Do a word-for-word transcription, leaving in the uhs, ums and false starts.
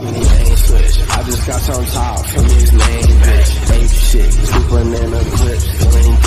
me, I ain't switch. I just got some top from his main bitch. Ape shit, sleeping in a clip, feeling